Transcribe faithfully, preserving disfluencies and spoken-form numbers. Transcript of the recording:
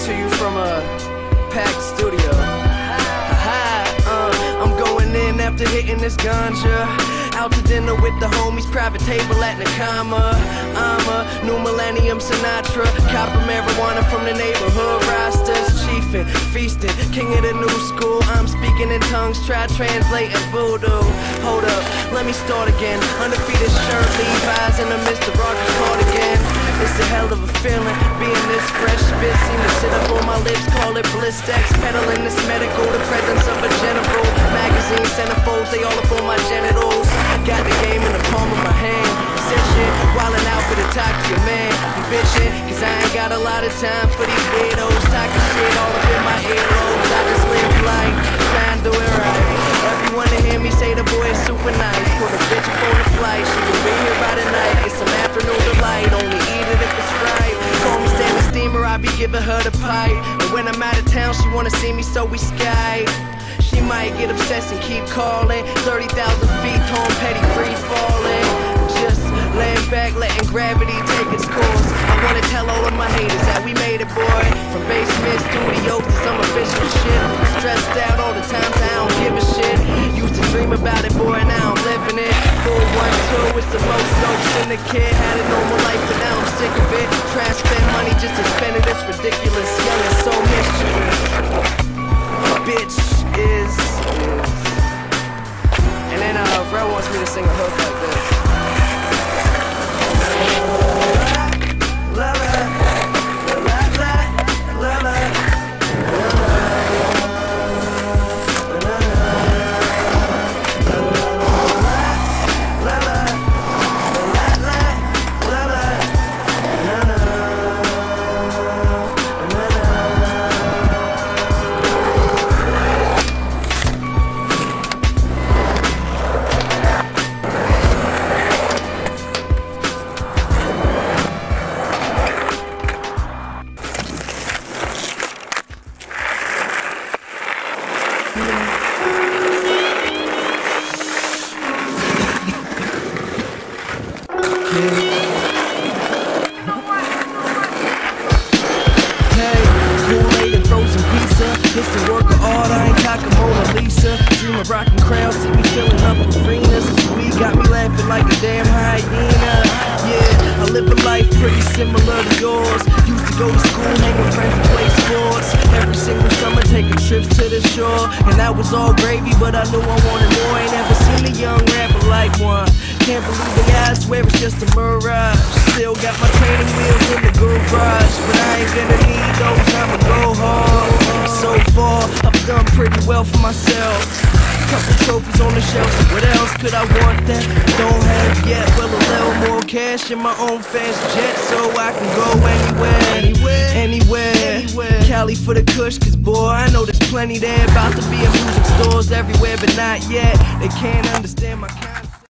to you from a packed studio. uh, I'm going in after hitting this ganja. Out to dinner with the homies, private table at Nakama. I'm a new millennium Sinatra, copper marijuana from the neighborhood rosters. Chiefin', feasting, king of the new school. I'm speaking in tongues, try translating voodoo. Hold up, let me start again. Undefeated shirt, Levi's, and a Mister Rogers cardigan. It's a hell of a feeling, being this fresh. Spit seem to sit up on my lips, call it Blistex. Peddling this medical, the presence of a general. Magazine centerfolds, they all up on my genitals. Got the game in the palm of my hand. Said shit, wildin' out for the talk to your man. You bitchin', cause I ain't got a lot of time for these weirdos. Talking shit all up in my earlobes. I just live life, trying to do it right. Everyone to hear me say the boy is super nice. Put a bitch up on the flight, she will be here by the night. Get some afternoon delight, only eat it if it's right. Call me Stanley Steamer, I be giving her the pipe. And when I'm out of town, she wanna see me, so we Skype. She might get obsessed and keep calling. Thirty thousand feet, Tom Petty free falling. Just laying back, letting gravity take its course. I wanna tell all of my haters that we made it, boy. From basement studios to some official shit. Stressed out all the times I don't give a shit. Used to dream about it, boy, now I'm living it. four one two, it's the most dope syndicate. Had a normal life, but now I'm sick of it. Try to spend money just to spend it, it's ridiculous. Young and so mischievous. Bitch is, is. And then uh, Rel wants me to sing a hook like this. La la, la la, la la, la it's the work of art, I ain't talking Mona Lisa. Dream of rockin' crowds, see me filling up arenas. We got me laughing like a damn hyena. Yeah, I live a life pretty similar to yours. Used to go to school, hang with friends and play sports. Every single summer taking trips to the shore. And that was all gravy, but I knew I wanted more. Ain't ever seen a young rapper like one. Can't believe it, I swear it's just a mirage. Still got my training wheels in the garage, but I ain't gonna need those, I'ma go hard. So far, I've done pretty well for myself. Couple trophies on the shelf, what else could I want that I don't have yet? Well, a little more cash in my own fast jet, so I can go anywhere, anywhere, anywhere. anywhere. Cali for the kush, cause boy, I know there's plenty there. About to be in music stores everywhere, but not yet. They can't understand my kind.